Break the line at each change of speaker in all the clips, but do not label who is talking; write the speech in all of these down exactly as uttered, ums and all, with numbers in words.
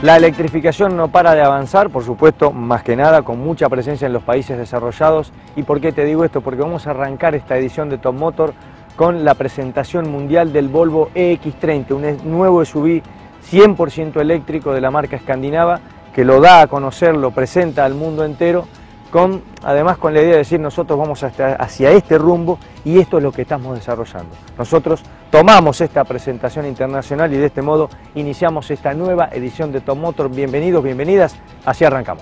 La electrificación no para de avanzar, por supuesto, más que nada, con mucha presencia en los países desarrollados. ¿Y por qué te digo esto? Porque vamos a arrancar esta edición de Top Motor con la presentación mundial del Volvo E X treinta, un nuevo S U V cien por ciento eléctrico de la marca escandinava, que lo da a conocer, lo presenta al mundo entero, con, además con la idea de decir nosotros vamos hacia, hacia este rumbo y esto es lo que estamos desarrollando. Nosotros tomamos esta presentación internacional y de este modo iniciamos esta nueva edición de Top Motor. Bienvenidos, bienvenidas, así arrancamos.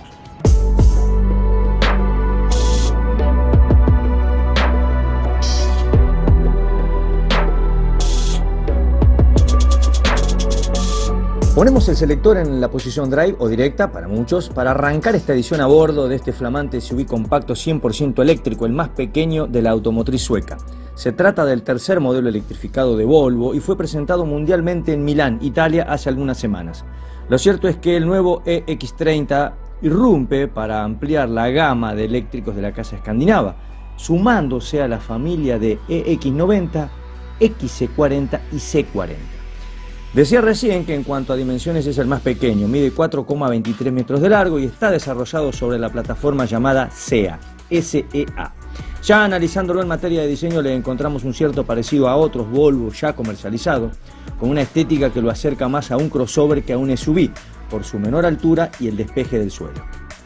Ponemos el selector en la posición drive o directa para muchos para arrancar esta edición a bordo de este flamante S U V compacto cien por ciento eléctrico, el más pequeño de la automotriz sueca. Se trata del tercer modelo electrificado de Volvo y fue presentado mundialmente en Milán, Italia, hace algunas semanas. Lo cierto es que el nuevo E X treinta irrumpe para ampliar la gama de eléctricos de la casa escandinava, sumándose a la familia de E X noventa, X C cuarenta y C cuarenta. Decía recién que en cuanto a dimensiones es el más pequeño, mide cuatro coma veintitrés metros de largo y está desarrollado sobre la plataforma llamada S E A, S E A. Ya analizándolo en materia de diseño le encontramos un cierto parecido a otros Volvo ya comercializados, con una estética que lo acerca más a un crossover que a un S U V, por su menor altura y el despeje del suelo.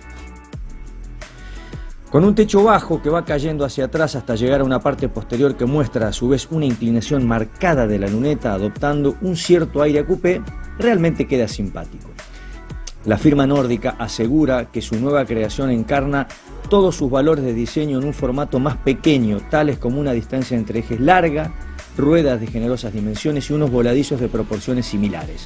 Con un techo bajo que va cayendo hacia atrás hasta llegar a una parte posterior que muestra a su vez una inclinación marcada de la luneta adoptando un cierto aire a coupé, realmente queda simpático. La firma nórdica asegura que su nueva creación encarna todos sus valores de diseño en un formato más pequeño, tales como una distancia entre ejes larga, ruedas de generosas dimensiones y unos voladizos de proporciones similares.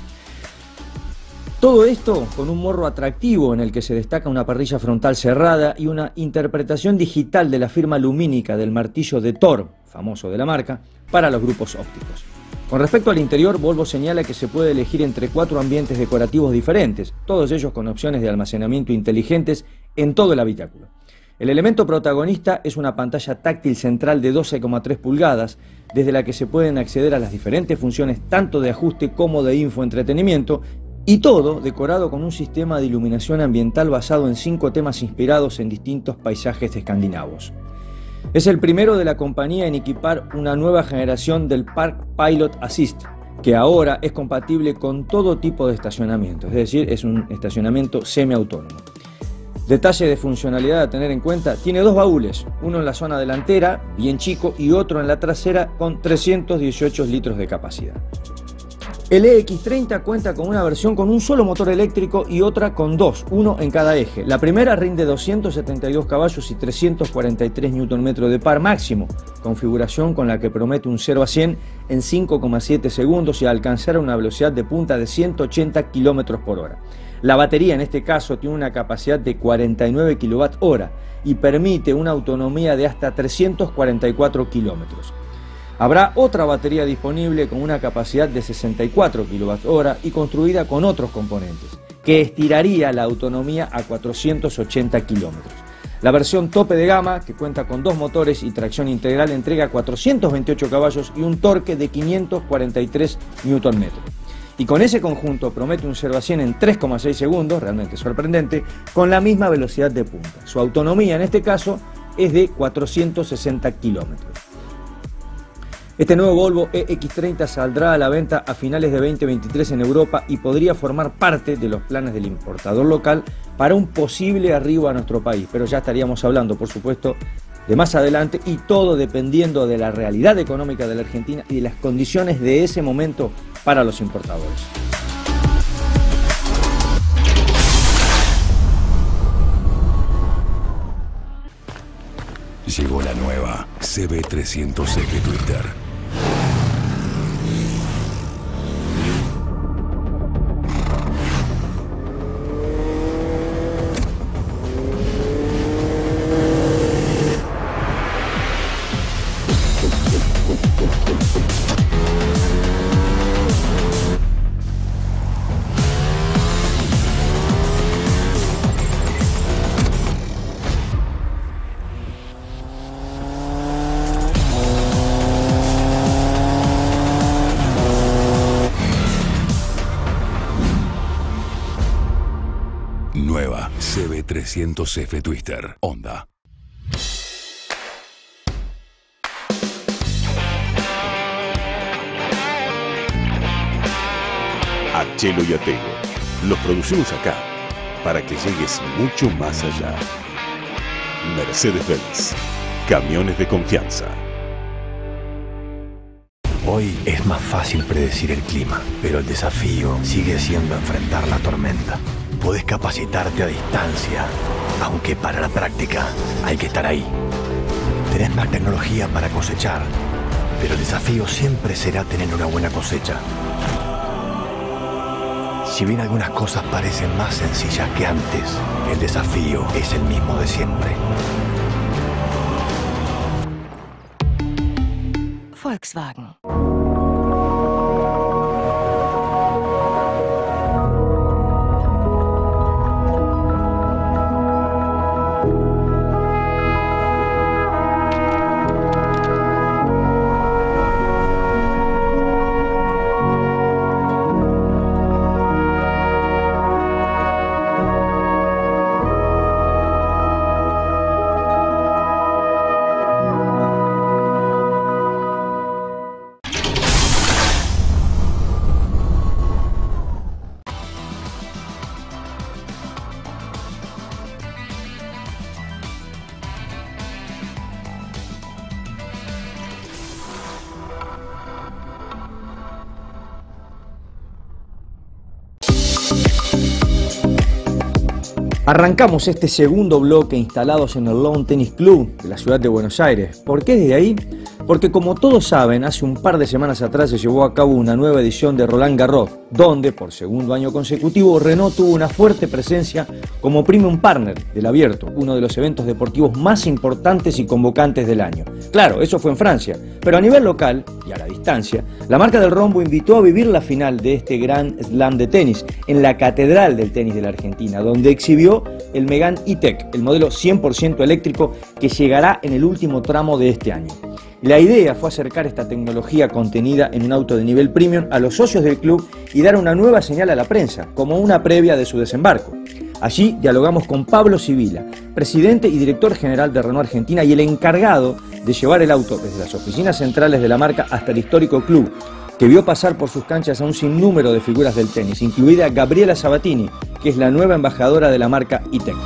Todo esto con un morro atractivo en el que se destaca una parrilla frontal cerrada y una interpretación digital de la firma lumínica del martillo de Thor, famoso de la marca, para los grupos ópticos. Con respecto al interior, Volvo señala que se puede elegir entre cuatro ambientes decorativos diferentes, todos ellos con opciones de almacenamiento inteligentes en todo el habitáculo. El elemento protagonista es una pantalla táctil central de doce coma tres pulgadas, desde la que se pueden acceder a las diferentes funciones tanto de ajuste como de infoentretenimiento, y todo decorado con un sistema de iluminación ambiental basado en cinco temas inspirados en distintos paisajes escandinavos. Es el primero de la compañía en equipar una nueva generación del Park Pilot Assist, que ahora es compatible con todo tipo de estacionamiento, es decir, es un estacionamiento semiautónomo. Detalle de funcionalidad a tener en cuenta, tiene dos baúles, uno en la zona delantera, bien chico, y otro en la trasera con trescientos dieciocho litros de capacidad. El E X treinta cuenta con una versión con un solo motor eléctrico y otra con dos, uno en cada eje. La primera rinde doscientos setenta y dos caballos y trescientos cuarenta y tres newton metros de par máximo, configuración con la que promete un cero a cien en cinco coma siete segundos y alcanzar una velocidad de punta de ciento ochenta kilómetros por hora. La batería en este caso tiene una capacidad de cuarenta y nueve kilowatt hora y permite una autonomía de hasta trescientos cuarenta y cuatro kilómetros. Habrá otra batería disponible con una capacidad de sesenta y cuatro kilowatt hora y construida con otros componentes, que estiraría la autonomía a cuatrocientos ochenta kilómetros. La versión tope de gama, que cuenta con dos motores y tracción integral, entrega cuatrocientos veintiocho caballos y un torque de quinientos cuarenta y tres newton metros. Y con ese conjunto promete un cero a cien en tres coma seis segundos, realmente sorprendente, con la misma velocidad de punta. Su autonomía en este caso es de cuatrocientos sesenta kilómetros. Este nuevo Volvo E X treinta saldrá a la venta a finales de veinte veintitrés en Europa y podría formar parte de los planes del importador local para un posible arribo a nuestro país, pero ya estaríamos hablando, por supuesto, de más adelante y todo dependiendo de la realidad económica de la Argentina y de las condiciones de ese momento para los importadores.
Llegó la nueva C B trescientos F Twister. Nueva C B trescientos F Twister. Honda.
A Chelo y a Tego los producimos acá para que llegues mucho más allá. Mercedes-Benz, camiones de confianza.
Hoy es más fácil predecir el clima, pero el desafío sigue siendo enfrentar la tormenta. Podés capacitarte a distancia, aunque para la práctica hay que estar ahí. Tenés más tecnología para cosechar, pero el desafío siempre será tener una buena cosecha. Si bien algunas cosas parecen más sencillas que antes, el desafío es el mismo de siempre.
Volkswagen.
Arrancamos este segundo bloque instalados en el Lawn Tennis Club de la ciudad de Buenos Aires. ¿Por qué desde ahí? Porque como todos saben, hace un par de semanas atrás se llevó a cabo una nueva edición de Roland Garros, donde por segundo año consecutivo Renault tuvo una fuerte presencia como premium partner del Abierto, uno de los eventos deportivos más importantes y convocantes del año. Claro, eso fue en Francia, pero a nivel local y a la distancia, la marca del Rombo invitó a vivir la final de este Grand Slam de tenis en la Catedral del Tenis de la Argentina, donde exhibió el Megane E-Tech, el modelo cien por ciento eléctrico que llegará en el último tramo de este año. La idea fue acercar esta tecnología contenida en un auto de nivel premium a los socios del club y dar una nueva señal a la prensa, como una previa de su desembarco. Allí dialogamos con Pablo Sibila, presidente y director general de Renault Argentina y el encargado de llevar el auto desde las oficinas centrales de la marca hasta el histórico club, que vio pasar por sus canchas a un sinnúmero de figuras del tenis, incluida Gabriela Sabatini, que es la nueva embajadora de la marca E-Tech.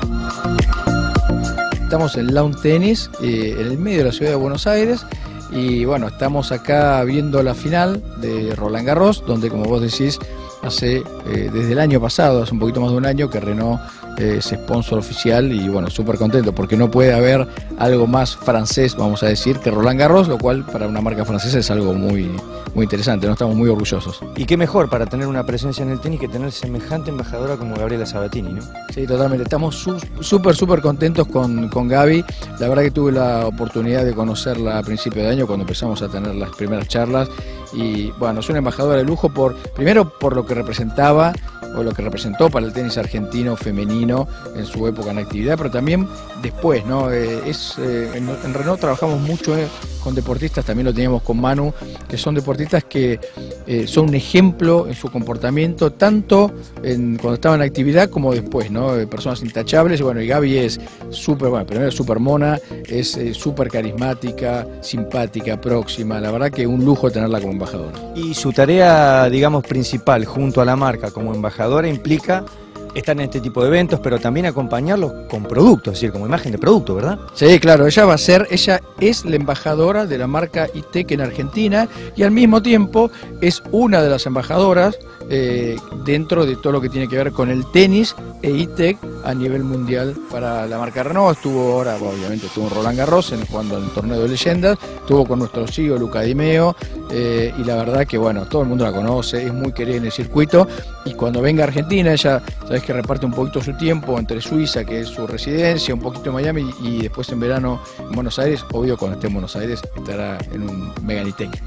Estamos en Lawn Tennis, eh, en el medio de la ciudad de Buenos Aires, y bueno, estamos acá viendo la final de Roland Garros, donde, como vos decís, hace eh, desde el año pasado, hace un poquito más de un año que Renault eh, es sponsor oficial, y bueno, súper contento porque no puede haber algo más francés, vamos a decir, que Roland Garros, lo cual para una marca francesa es algo muy, muy interesante, ¿no? Estamos muy orgullosos.
Y qué mejor para tener una presencia en el tenis que tener semejante embajadora como Gabriela Sabatini, ¿no?
Sí, totalmente, estamos súper, súper contentos con, con Gaby. La verdad que tuve la oportunidad de conocerla a principio de año cuando empezamos a tener las primeras charlas, y bueno, es una embajadora de lujo, por primero por lo que representaba o lo que representó para el tenis argentino femenino en su época en actividad, pero también después, ¿no? Eh, es, eh, en, en Renault trabajamos mucho eh, con deportistas, también lo teníamos con Manu, que son deportistas que eh, son un ejemplo en su comportamiento, tanto en, cuando estaban en actividad como después, ¿no? Eh, personas intachables, y bueno, y Gaby es súper, bueno, primero es súper mona, es eh, súper carismática, simpática, próxima, la verdad que un lujo tenerla como embajadora.
Y su tarea, digamos, principal junto a la marca como embajadora implica estar en este tipo de eventos, pero también acompañarlos con productos, es decir, como imagen de producto, ¿verdad?
Sí, claro, ella va a ser, ella es la embajadora de la marca E-Tech en Argentina, y al mismo tiempo es una de las embajadoras eh, dentro de todo lo que tiene que ver con el tenis e E-Tech a nivel mundial para la marca Renault. Estuvo ahora, obviamente, estuvo en Roland Garros en, jugando en el torneo de leyendas, estuvo con nuestro C E O Luca Di Meo, eh, y la verdad que bueno, todo el mundo la conoce, es muy querida en el circuito, y cuando venga a Argentina, ella, sabes que reparte un poquito su tiempo entre Suiza, que es su residencia, un poquito en Miami, y después en verano en Buenos Aires. Obvio, cuando esté en Buenos Aires estará en un Megane E-Tech.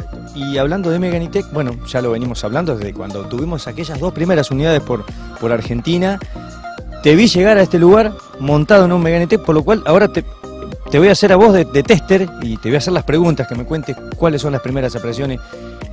Y hablando de Megane E-Tech, bueno, ya lo venimos hablando desde cuando tuvimos aquellas dos primeras unidades por, por Argentina. Te vi llegar a este lugar montado en un Megane E-Tech, por lo cual ahora te, te voy a hacer a vos de, de tester y te voy a hacer las preguntas, que me cuentes cuáles son las primeras impresiones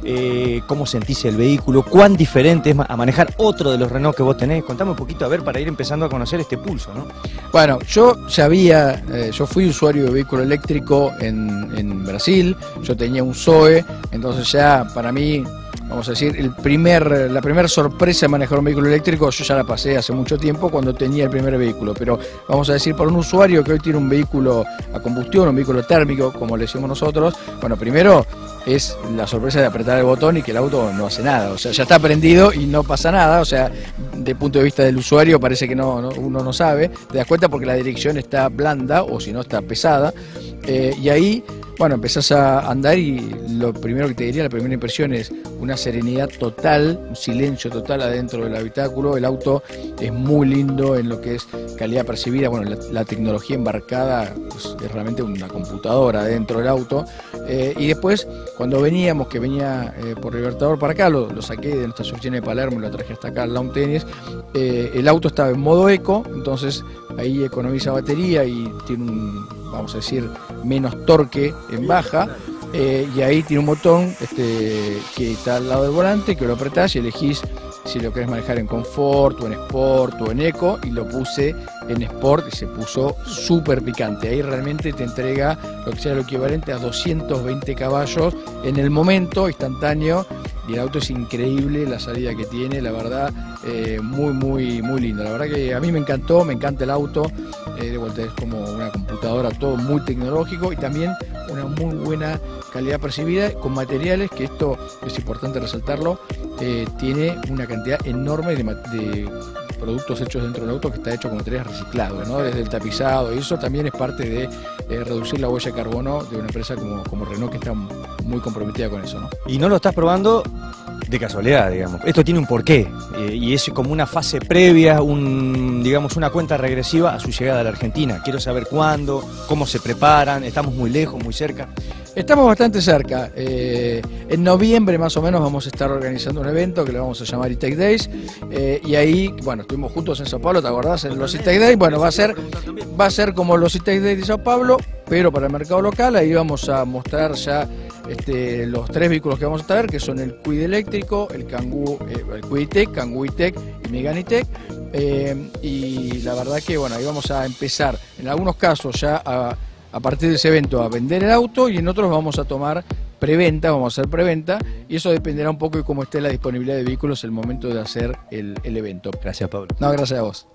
eh, cómo sentís el vehículo, cuán diferente es a manejar otro de los Renault que vos tenés. Contame un poquito, a ver, para ir empezando a conocer este pulso, ¿no?
Bueno, yo sabía, eh, yo fui usuario de vehículo eléctrico en, en Brasil, yo tenía un Zoe, entonces ya para mí, vamos a decir, el primer, la primera sorpresa de manejar un vehículo eléctrico yo ya la pasé hace mucho tiempo cuando tenía el primer vehículo, pero vamos a decir, para un usuario que hoy tiene un vehículo a combustión, un vehículo térmico, como le decimos nosotros, bueno, primero es la sorpresa de apretar el botón y que el auto no hace nada, o sea, ya está prendido y no pasa nada, o sea, de punto de vista del usuario parece que no, no uno no sabe, te das cuenta porque la dirección está blanda o si no está pesada, eh, y ahí, bueno, empezás a andar y lo primero que te diría, la primera impresión es una serenidad total, un silencio total adentro del habitáculo, el auto es muy lindo en lo que es calidad percibida, bueno, la, la tecnología embarcada pues, es realmente una computadora dentro del auto, eh, y después cuando veníamos, que venía eh, por Libertador para acá, lo, lo saqué de nuestra oficina de Palermo y lo traje hasta acá al Lawn Tennis, eh, el auto estaba en modo eco, entonces ahí economiza batería y tiene un, vamos a decir, menos torque en baja, eh, y ahí tiene un botón este, que está al lado del volante, que lo apretás y elegís si lo querés manejar en Confort o en Sport o en Eco, y lo puse en Sport y se puso súper picante. Ahí realmente te entrega lo que sea lo equivalente a doscientos veinte caballos en el momento instantáneo, y el auto es increíble la salida que tiene, la verdad, eh, muy muy muy lindo. La verdad que a mí me encantó, me encanta el auto, eh, de vuelta es como una computadora, todo muy tecnológico y también una muy buena calidad percibida con materiales, que esto es importante resaltarlo, eh, tiene una cantidad enorme de, de productos hechos dentro del auto que está hecho con materiales reciclados, ¿no? Desde el tapizado, y eso también es parte de eh, reducir la huella de carbono de una empresa como, como Renault, que está muy comprometida con eso, ¿no?
Y no lo estás probando de casualidad, digamos. Esto tiene un porqué, eh, y es como una fase previa, un, digamos, una cuenta regresiva a su llegada a la Argentina. Quiero saber cuándo, cómo se preparan, estamos muy lejos, muy cerca.
Estamos bastante cerca. Eh, en noviembre más o menos vamos a estar organizando un evento que le vamos a llamar E-Tech Days, eh, y ahí, bueno, estuvimos juntos en Sao Paulo, ¿te acordás? En los E-Tech Days, bueno, va a ser, va a ser como los E-Tech Days de Sao Paulo, pero para el mercado local. Ahí vamos a mostrar ya este, los tres vehículos que vamos a traer, que son el Kwid eléctrico, el Kangoo, eh, el Kwid E-Tech, Kangoo E-Tech y Megane E-Tech. Eh, y la verdad que, bueno, ahí vamos a empezar, en algunos casos ya a, a partir de ese evento, a vender el auto, y en otros vamos a tomar preventa, vamos a hacer preventa, y eso dependerá un poco de cómo esté la disponibilidad de vehículos en el momento de hacer el, el evento.
Gracias, Pablo.
No, gracias a vos.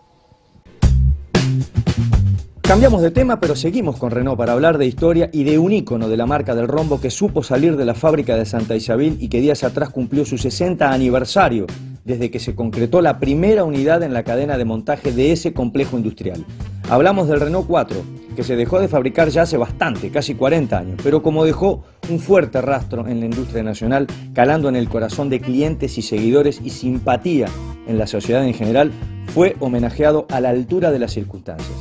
Cambiamos de tema, pero seguimos con Renault para hablar de historia y de un ícono de la marca del rombo que supo salir de la fábrica de Santa Isabel y que días atrás cumplió su sesenta aniversario desde que se concretó la primera unidad en la cadena de montaje de ese complejo industrial. Hablamos del Renault cuatro, que se dejó de fabricar ya hace bastante, casi cuarenta años, pero como dejó un fuerte rastro en la industria nacional, calando en el corazón de clientes y seguidores y simpatía en la sociedad en general, fue homenajeado a la altura de las circunstancias.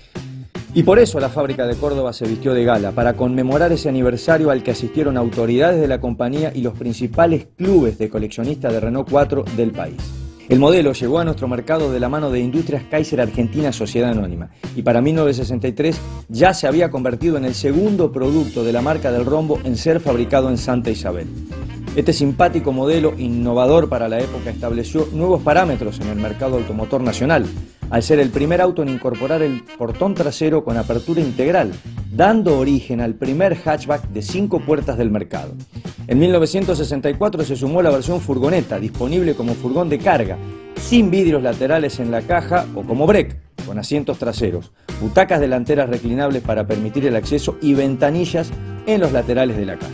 Y por eso la fábrica de Córdoba se vistió de gala, para conmemorar ese aniversario al que asistieron autoridades de la compañía y los principales clubes de coleccionistas de Renault cuatro del país. El modelo llegó a nuestro mercado de la mano de Industrias Kaiser Argentina Sociedad Anónima, y para mil novecientos sesenta y tres ya se había convertido en el segundo producto de la marca del rombo en ser fabricado en Santa Isabel. Este simpático modelo, innovador para la época, estableció nuevos parámetros en el mercado automotor nacional, al ser el primer auto en incorporar el portón trasero con apertura integral, dando origen al primer hatchback de cinco puertas del mercado. En mil novecientos sesenta y cuatro se sumó la versión furgoneta, disponible como furgón de carga, sin vidrios laterales en la caja o como break, con asientos traseros, butacas delanteras reclinables para permitir el acceso y ventanillas en los laterales de la caja.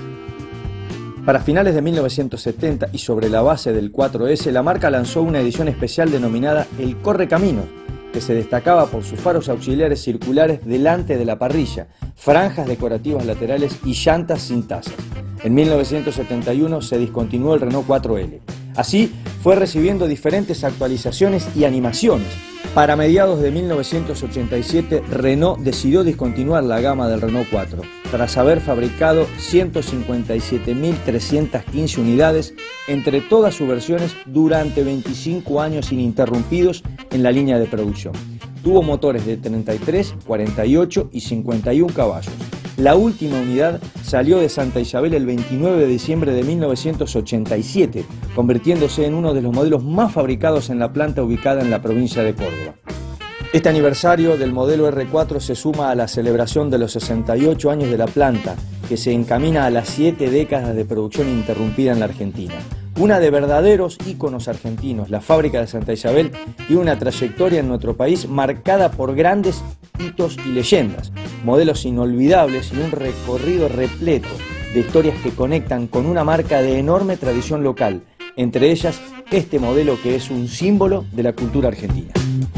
Para finales de mil novecientos setenta y sobre la base del cuatro ese, la marca lanzó una edición especial denominada el Correcaminos, que se destacaba por sus faros auxiliares circulares delante de la parrilla, franjas decorativas laterales y llantas sin tazas. En mil novecientos setenta y uno se discontinuó el Renault cuatro ele. Así fue recibiendo diferentes actualizaciones y animaciones. Para mediados de mil novecientos ochenta y siete, Renault decidió discontinuar la gama del Renault cuatro, tras haber fabricado ciento cincuenta y siete mil trescientas quince unidades entre todas sus versiones durante veinticinco años ininterrumpidos en la línea de producción. Tuvo motores de treinta y tres, cuarenta y ocho y cincuenta y uno caballos. La última unidad salió de Santa Isabel el veintinueve de diciembre de mil novecientos ochenta y siete, convirtiéndose en uno de los modelos más fabricados en la planta ubicada en la provincia de Córdoba. Este aniversario del modelo erre cuatro se suma a la celebración de los sesenta y ocho años de la planta, que se encamina a las siete décadas de producción interrumpida en la Argentina. Una de verdaderos íconos argentinos, la fábrica de Santa Isabel tiene una trayectoria en nuestro país marcada por grandes hitos y leyendas, modelos inolvidables y un recorrido repleto de historias que conectan con una marca de enorme tradición local, entre ellas este modelo que es un símbolo de la cultura argentina.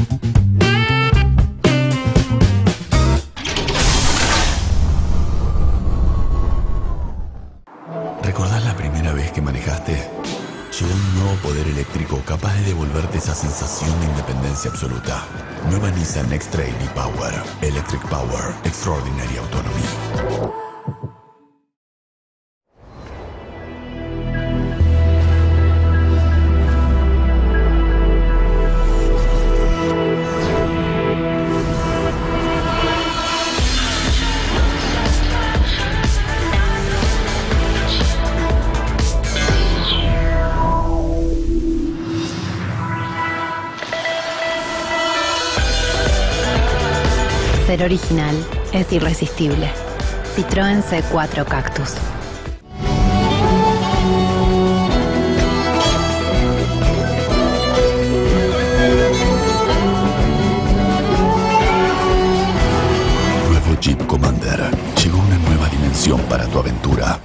¿Recordás la primera vez que manejaste? Llegó un nuevo poder eléctrico capaz de devolverte esa sensación de independencia absoluta. Nueva Nissan X-Trail e-Power. Electric Power. Extraordinary Autonomy.
Ser original es irresistible. Citroën C cuatro Cactus.
Nuevo Jeep Commander. Llegó una nueva dimensión para tu aventura.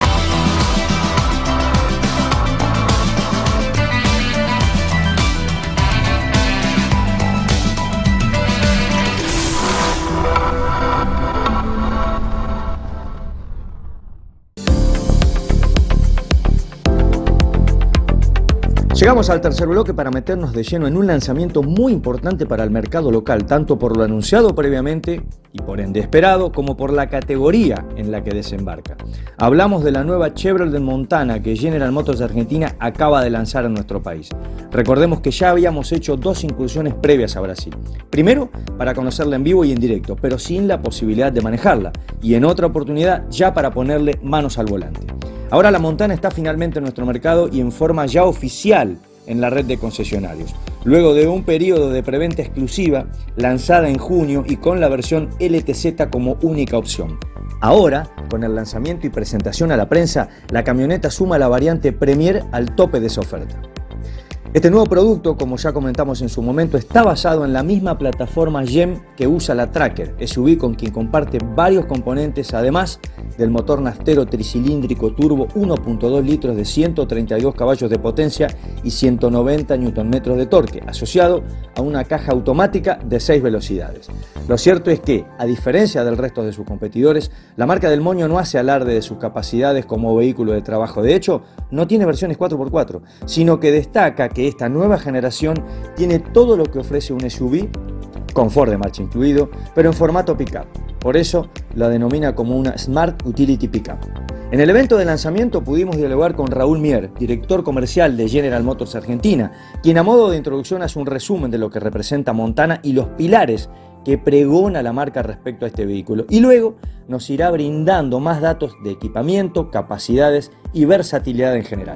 Llegamos al tercer bloque para meternos de lleno en un lanzamiento muy importante para el mercado local, tanto por lo anunciado previamente y por ende esperado, como por la categoría en la que desembarca. Hablamos de la nueva Chevrolet Montana que General Motors de Argentina acaba de lanzar en nuestro país. Recordemos que ya habíamos hecho dos incursiones previas a Brasil. Primero, para conocerla en vivo y en directo, pero sin la posibilidad de manejarla, y en otra oportunidad ya para ponerle manos al volante. Ahora la Montana está finalmente en nuestro mercado y en forma ya oficial en la red de concesionarios, luego de un periodo de preventa exclusiva lanzada en junio y con la versión L T Z como única opción. Ahora, con el lanzamiento y presentación a la prensa, la camioneta suma la variante Premier al tope de esa oferta. Este nuevo producto, como ya comentamos en su momento, está basado en la misma plataforma G E M que usa la Tracker, S U V con quien comparte varios componentes, además del motor naftero tricilíndrico turbo uno punto dos litros de ciento treinta y dos caballos de potencia y ciento noventa newton metros de torque, asociado a una caja automática de seis velocidades. Lo cierto es que, a diferencia del resto de sus competidores, la marca del Moño no hace alarde de sus capacidades como vehículo de trabajo. De hecho, no tiene versiones cuatro por cuatro, sino que destaca que esta nueva generación tiene todo lo que ofrece un S U V, confort de marcha incluido, pero en formato pickup. Por eso la denomina como una Smart Utility Pickup. En el evento de lanzamiento pudimos dialogar con Raúl Mier, director comercial de General Motors Argentina, quien a modo de introducción hace un resumen de lo que representa Montana y los pilares que pregona la marca respecto a este vehículo. Y luego nos irá brindando más datos de equipamiento, capacidades y versatilidad en general.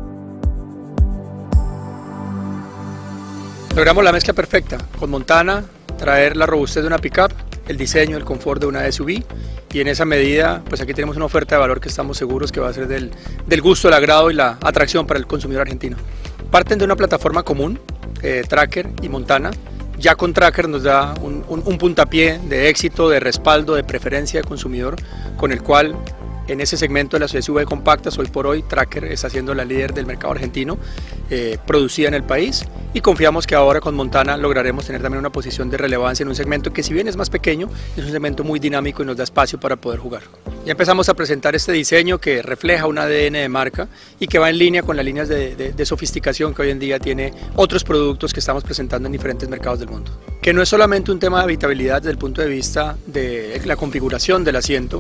Logramos la mezcla perfecta, con Montana, traer la robustez de una pickup, el diseño, el confort de una S U V, y en esa medida, pues aquí tenemos una oferta de valor que estamos seguros que va a ser del, del gusto, el agrado y la atracción para el consumidor argentino. Parten de una plataforma común, eh, Tracker y Montana. Ya con Tracker nos da un, un, un puntapié de éxito, de respaldo, de preferencia de consumidor, con el cual en ese segmento de las S U V compactas, hoy por hoy Tracker está siendo la líder del mercado argentino, eh, producida en el país, y confiamos que ahora con Montana lograremos tener también una posición de relevancia en un segmento que, si bien es más pequeño, es un segmento muy dinámico y nos da espacio para poder jugar. Ya empezamos a presentar este diseño que refleja un A D N de marca y que va en línea con las líneas de, de, de sofisticación que hoy en día tiene otros productos que estamos presentando en diferentes mercados del mundo. Que no es solamente un tema de habitabilidad desde el punto de vista de la configuración del asiento,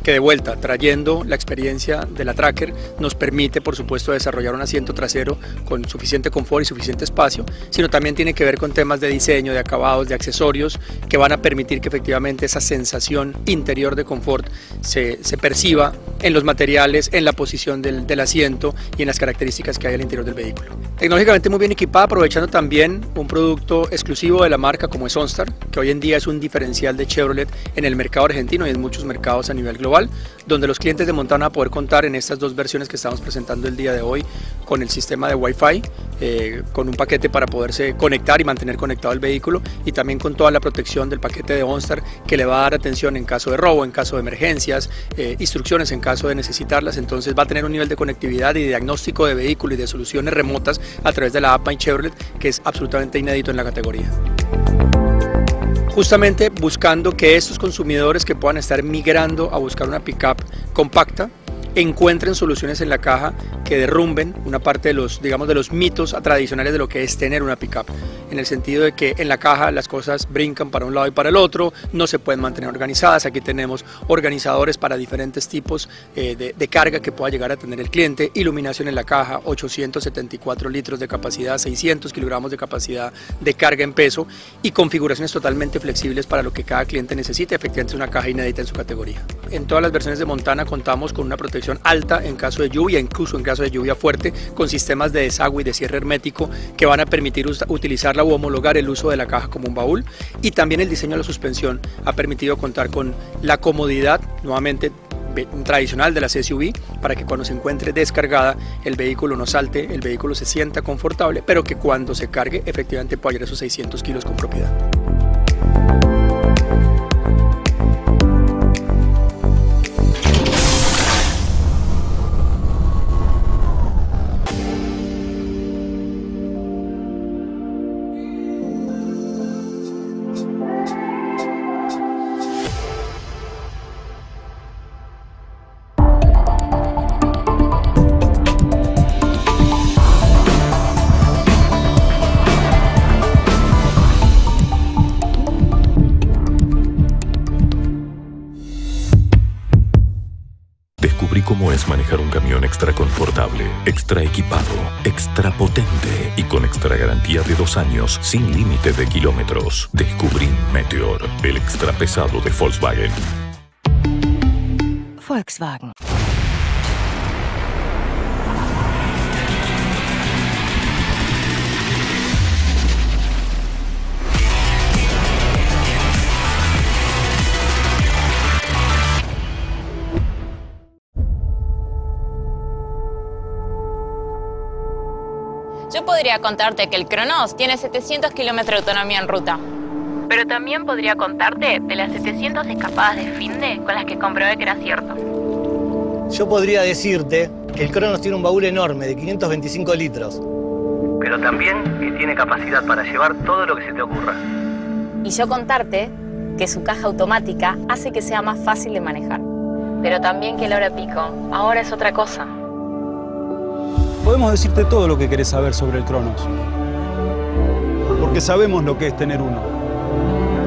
que de vuelta, trayendo la experiencia de la Tracker, nos permite por supuesto desarrollar un asiento trasero con suficiente confort y suficiente espacio, sino también tiene que ver con temas de diseño, de acabados, de accesorios, que van a permitir que efectivamente esa sensación interior de confort se, se perciba en los materiales, en la posición del, del asiento y en las características que hay al interior del vehículo. Tecnológicamente muy bien equipada, aprovechando también un producto exclusivo de la marca como es OnStar, que hoy en día es un diferencial de Chevrolet en el mercado argentino y en muchos mercados a nivel global, donde los clientes de Montana van a poder contar en estas dos versiones que estamos presentando el día de hoy con el sistema de Wi-Fi, eh, con un paquete para poderse conectar y mantener conectado el vehículo, y también con toda la protección del paquete de OnStar que le va a dar atención en caso de robo, en caso de emergencias, eh, instrucciones en caso de necesitarlas. Entonces va a tener un nivel de conectividad y de diagnóstico de vehículo y de soluciones remotas a través de la app My Chevrolet que es absolutamente inédito en la categoría. Justamente buscando que estos consumidores que puedan estar migrando a buscar una pickup compacta encuentren soluciones en la caja que derrumben una parte de los, digamos, de los mitos tradicionales de lo que es tener una pickup, en el sentido de que en la caja las cosas brincan para un lado y para el otro, no se pueden mantener organizadas. Aquí tenemos organizadores para diferentes tipos eh, de, de carga que pueda llegar a tener el cliente, iluminación en la caja, ochocientos setenta y cuatro litros de capacidad, seiscientos kilogramos de capacidad de carga en peso y configuraciones totalmente flexibles para lo que cada cliente necesite. Efectivamente es una caja inédita en su categoría. En todas las versiones de Montana contamos con una protección alta en caso de lluvia, incluso en caso de lluvia fuerte, con sistemas de desagüe y de cierre hermético que van a permitir utilizarla o homologar el uso de la caja como un baúl. Y también el diseño de la suspensión ha permitido contar con la comodidad, nuevamente tradicional de las S U V, para que cuando se encuentre descargada el vehículo no salte, el vehículo se sienta confortable, pero que cuando se cargue efectivamente pueda llegar a esos seiscientos kilos con propiedad.
Descubrí cómo es manejar un camión extra confortable, extra equipado, extra potente y con extra garantía de dos años sin límite de kilómetros. Descubrí Meteor, el extra pesado de Volkswagen.
Volkswagen.
Yo podría contarte que el Cronos tiene setecientos kilómetros de autonomía en ruta. Pero también podría contarte de las setecientas escapadas de finde con las que comprobé que era cierto.
Yo podría decirte que el Cronos tiene un baúl enorme de quinientos veinticinco litros.
Pero también que tiene capacidad para llevar todo lo que se te ocurra.
Y yo contarte que su caja automática hace que sea más fácil de manejar. Pero también que la hora pico ahora es otra cosa.
Podemos decirte todo lo que querés saber sobre el Cronos, porque sabemos lo que es tener uno.